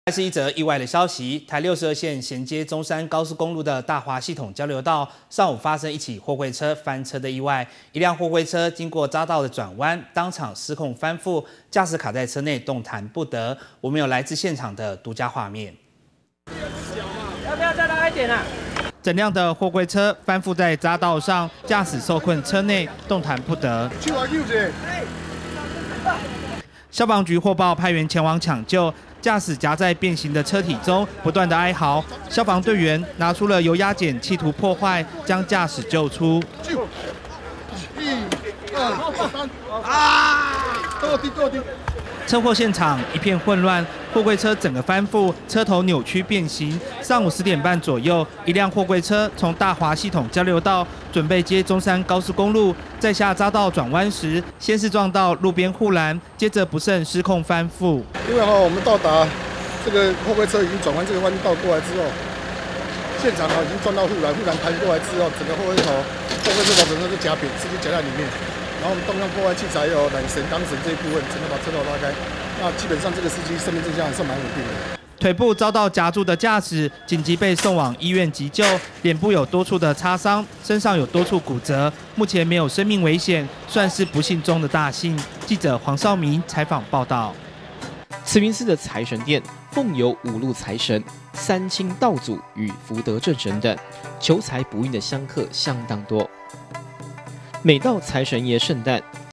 是一则意外的消息，台62线衔接中山高速公路的大华系统交流道，上午发生一起货柜车翻车的意外。一辆货柜车经过匝道的转弯，当场失控翻覆，驾驶卡在车内动弹不得。我们有来自现场的独家画面。 要不要再拉一点啊？ 整辆的货柜车翻覆在匝道上，驾驶受困车内动弹不得。消防局获报派员前往抢救。 驾驶夹在变形的车体中，不断的哀嚎。消防队员拿出了油压剪，企图破坏，将驾驶救出。车祸现场一片混乱，货柜车整个翻覆，车头扭曲变形。上午10点半左右，一辆货柜车从大华系统交流道准备接中山高速公路，在下匝道转弯时，先是撞到路边护栏，接着不慎失控翻覆。 因为我们到达这个货柜车已经转弯这个弯道过来之后，现场已经撞到护栏，护栏弹过来之后，整个货柜车头整个就夹扁，直接夹在里面。 然后我们动用破坏器材有缆绳、钢绳这一部分，整个把车头拉开。那基本上这个司机生命迹象还算蛮稳定的。 腿部遭到夹住的驾驶紧急被送往医院急救，脸部有多处的擦伤，身上有多处骨折，目前没有生命危险，算是不幸中的大幸。记者黄少明采访报道。 慈云寺的财神殿奉有5路财神、3清道祖与福德正神等，求财不孕的香客相当多。每到财神爷圣诞，